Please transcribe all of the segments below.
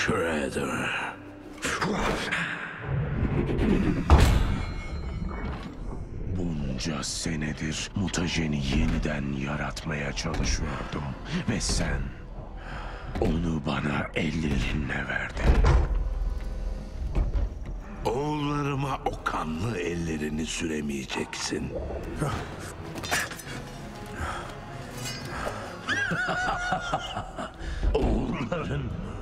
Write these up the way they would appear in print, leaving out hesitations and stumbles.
Shredder. Bunca senedir mutajeni yeniden yaratmaya çalışıyordum. Ve sen onu bana ellerinle verdin. Oğullarıma o kanlı ellerini süremeyeceksin. Oğulların.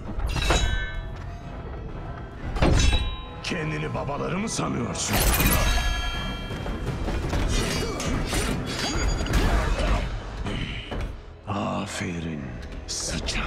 Kendini babaları mı sanıyorsun? Aferin sıçan.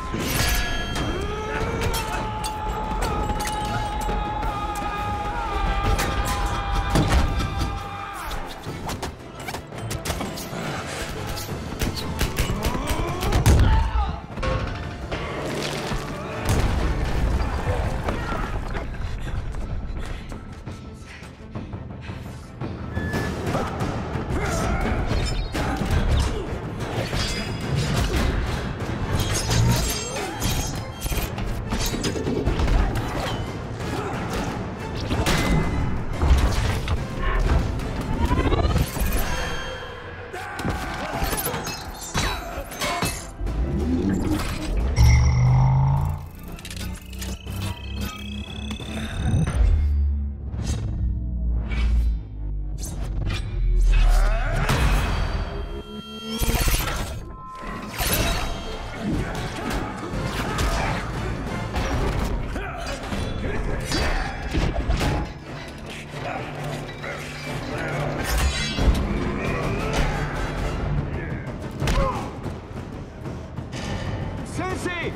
Sensei!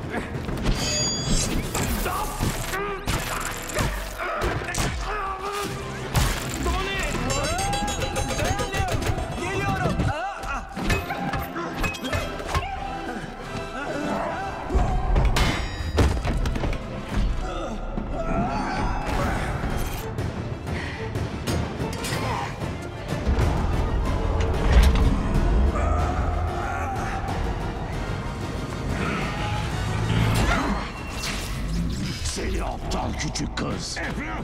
Tony! Dayanıyorum! Geliyorum! Seni aptal küçük kız.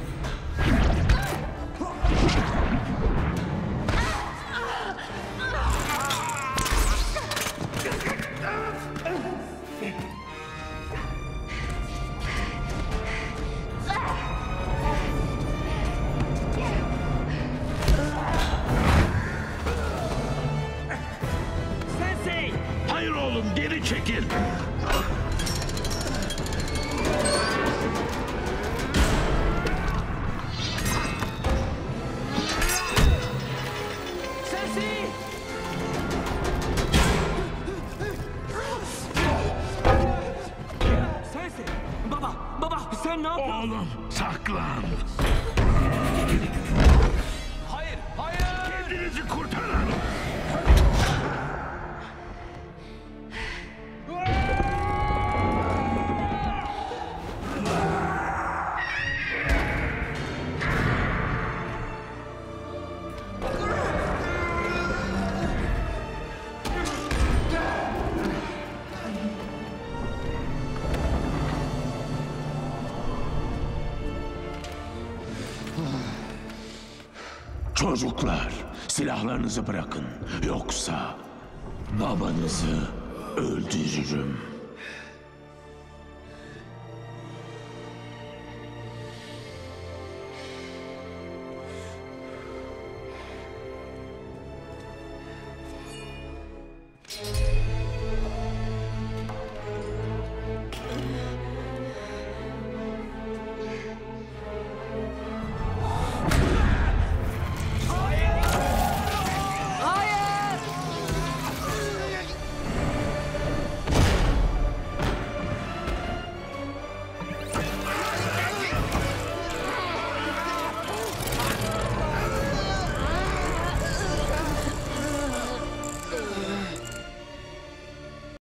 Sensei! Hayır oğlum, geri çekil. Sensei! Sensei! Baba! Sen ne yapıyorsun? Oğlum, saklan. Hayır! Kendinizi kurtarın. Çocuklar, silahlarınızı bırakın. Yoksa babanızı öldürürüm.